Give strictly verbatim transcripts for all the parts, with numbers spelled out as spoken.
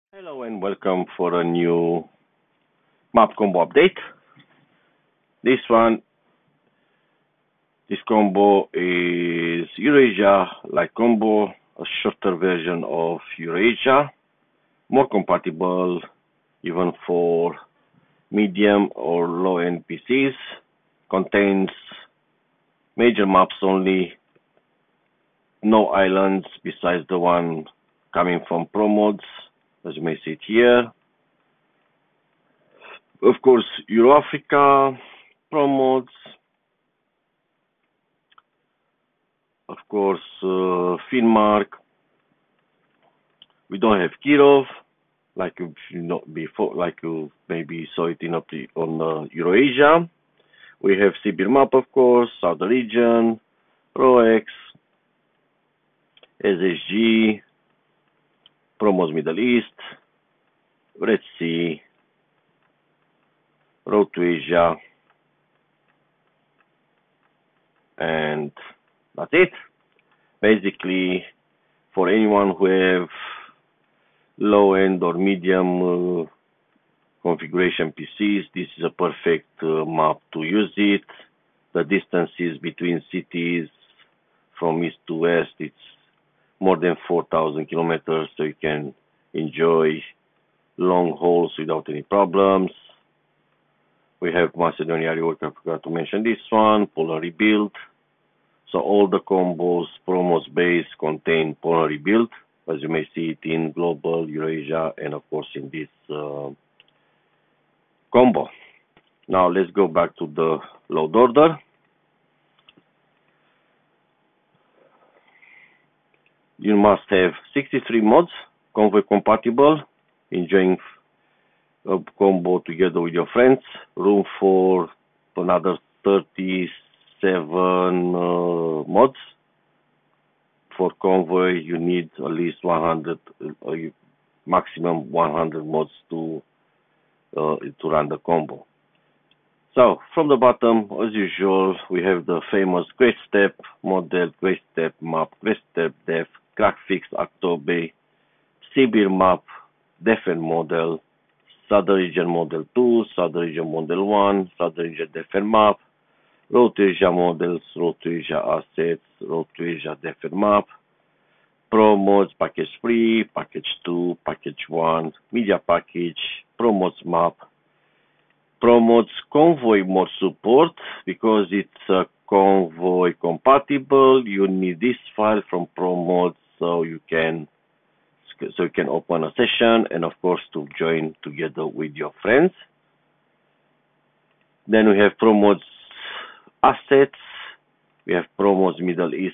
Hello and welcome for a new map combo update. This one, this combo is Eurasia light combo, a shorter version of Eurasia, more compatible even for medium or low-end P Cs, contains major maps only, no islands besides the one coming from Pro Mods, as you may see it here. Of course, Euro-Africa, Pro Mods, of course, uh, Finnmark. We don't have Kirov, like you know before, like you maybe saw it in up the, on uh, Eurasia. We have Sibir map, of course, Southern region, ROEX, S S G, Pro Mods Middle East, Red Sea, Road to Asia, and that's it. Basically, for anyone who have low-end or medium uh, configuration P Cs, this is a perfect uh, map to use it. The distances between cities from east to west, it's more than four thousand kilometers, so you can enjoy long hauls without any problems. We have Macedonia rework, I forgot to mention this one, Polar rebuild. So all the combos, Pro Mods base contain Polar rebuild, as you may see it in Global, Eurasia, and of course in this uh, combo. Now let's go back to the load order. You must have sixty-three mods, convoy compatible, enjoying a combo together with your friends, room for another thirty-seven uh, mods. For convoy, you need at least one hundred, uh, maximum one hundred mods to uh, to run the combo. So from the bottom, as usual, we have the famous Great Step model, Great Step map, Great Step def, Crackfix October, Sibir map, Defen model, Southern region model two, Southern region model one, Southern region Defen map, Road to Asia models, Road to Asia assets, Road to Asia Defen map, Pro Mods package three, package two, package one, media package, Pro Mods map, Pro Mods convoy mod support, because it's a convoy compatible. You need this file from Pro Mods so you can so you can open a session and of course to join together with your friends. Then we have Pro Mods assets. We have Pro Mods Middle East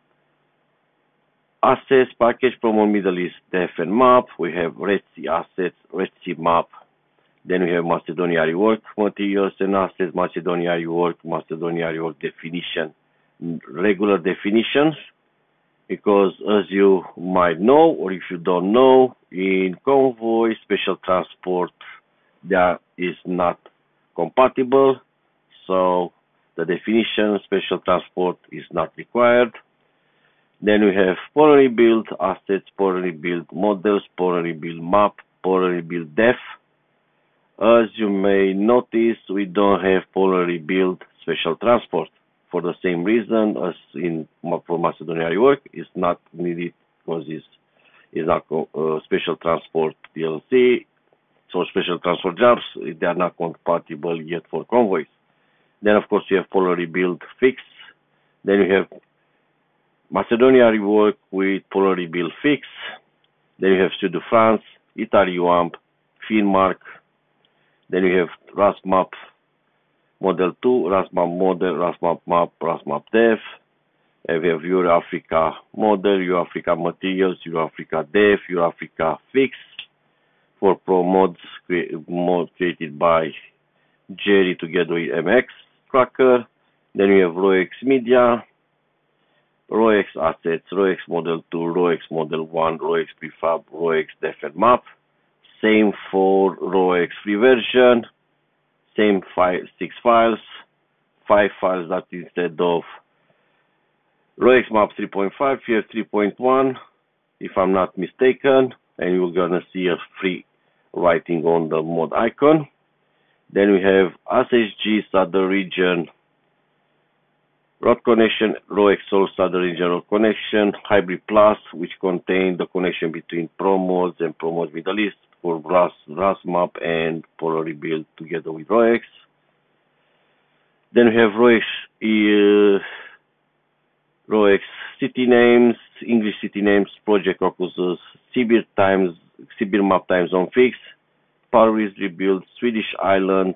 assets package, Pro Mods Middle East def and map. We have Red Sea assets, Red Sea map. Then we have Macedonia rework materials and assets, Macedonia rework, Macedonia rework definition, regular definitions, because as you might know, or if you don't know, in convoy, special transport, that is not compatible, so the definition, special transport is not required. Then we have Polar rebuild assets, Polar rebuild models, Polar rebuild map, Polar rebuild def. As you may notice, we don't have Polar rebuild special transport for the same reason as in for Macedonia rework. It's not needed because it's, it's not uh, special transport D L C. So special transport jobs, they are not compatible yet for convoys. Then of course you have Polar rebuild fix. Then you have Macedonia rework with Polar rebuild fix. Then you have Sud de France, Italy U A M P, Finnmark. Then we have RASMAP Model two, RASMAP Model, RASMAP Map, RASMAP Def. And we have Euro-Africa Model, Euro-Africa Materials, Euro-Africa Def, Euro-Africa Fix for Pro Mods cre mod created by Jerry together with M X Tracker. Then we have ROEX Media, ROEX Assets, ROEX Model two, ROEX Model one, ROEX Prefab, ROEX Def and Map. Same for ROEX free version, same five, six files, five files that instead of ROEX map three point five, here three point one, if I'm not mistaken, and you're gonna see a free writing on the mod icon. Then we have S S G Southern Region Road Connection, RoExol Southern Region Road Connection, Hybrid Plus, which contain the connection between ProMods and ProMods Middle East for R A S, R A S map and Polar Rebuild together with RoEx. Then we have RoEx, uh, RoEx city names, English city names, project focuses, Sibir times, Sibir map time zone fix, Paris Rebuild, Swedish Island,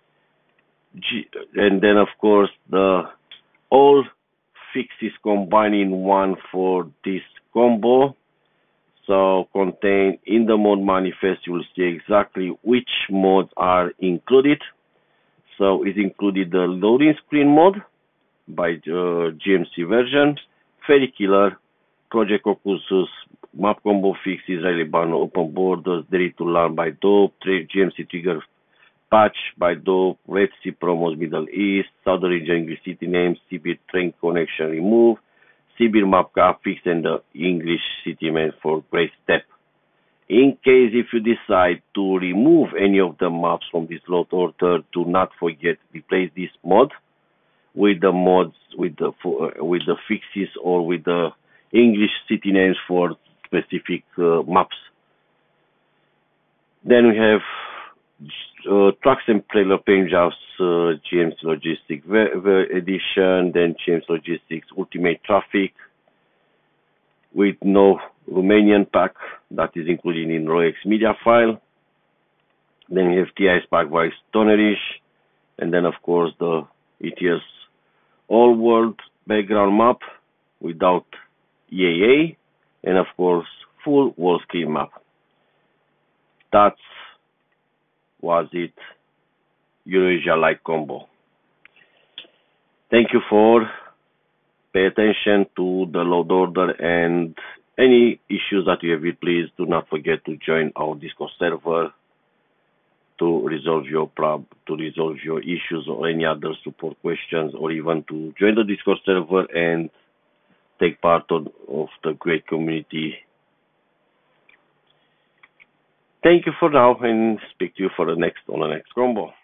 G, and then of course the all fixes combined in one for this combo. So contained in the mod manifest, you will see exactly which mods are included. So it included the loading screen mod by uh, G M C version, Ferry Killer, Project Caucasus, Map Combo Fix, Israeli Ban, Open Borders, Ready to Learn by Dope, G M C Trigger Patch by Dope, Red Sea Promos Middle East, Southern Region English City Names, Sibir Train Connection Remove, Sibir Map Car Fix, and the English City Name for Great Step. In case if you decide to remove any of the maps from this load order, do not forget to replace this mod with the mods, with the uh, with the fixes or with the English city names for specific uh, maps. Then we have uh, trucks and trailer paint jobs, uh, G M C Logistics edition, then G M C Logistics Ultimate Traffic with no Romanian pack that is included in RoEx media file. Then we have T I Spark by Stonerish, and then of course the E T S all world background map without E A A, and of course full wall screen map. That was it, Eurasia Light combo. Thank you for pay attention to the load order, and any issues that you have, please do not forget to join our Discord server to resolve your prob to resolve your issues or any other support questions, or even to join the Discord server and take part of, of the great community. Thank you for now, and speak to you for the next on the next combo.